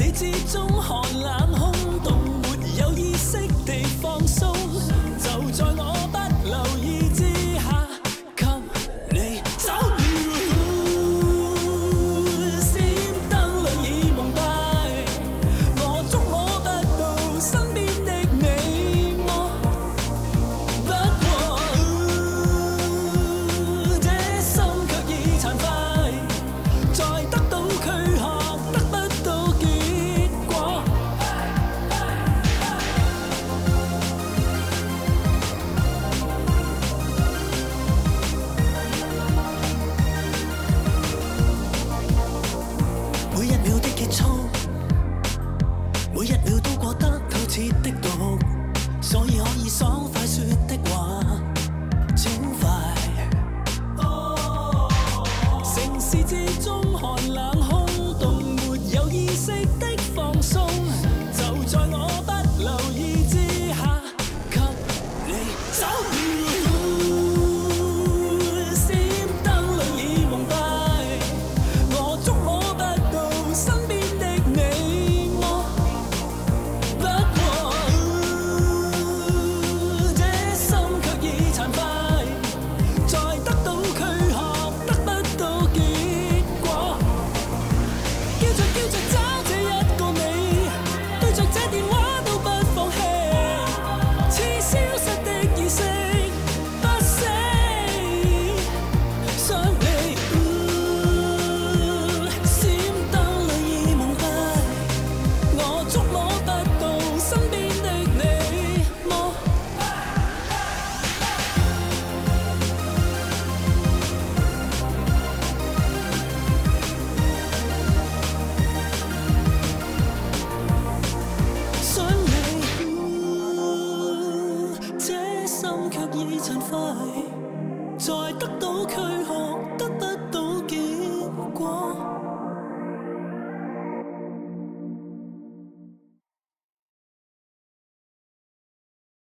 之中寒冷空洞，没有意識地放鬆，就在我不留意之下，給你走了。閃燈裏已蒙蔽，我捉摸不到身邊的你麼？不過，這心卻已殘廢，再得到軀殼，得不到結果。每一秒的結束，每一秒都過得透徹的毒，所以可以爽快說的話，請快。城市之中寒冷空洞，沒有意識的放鬆，就在我不留意之下，給你走了。閃燈裏已蒙蔽，我捉摸不到身邊的你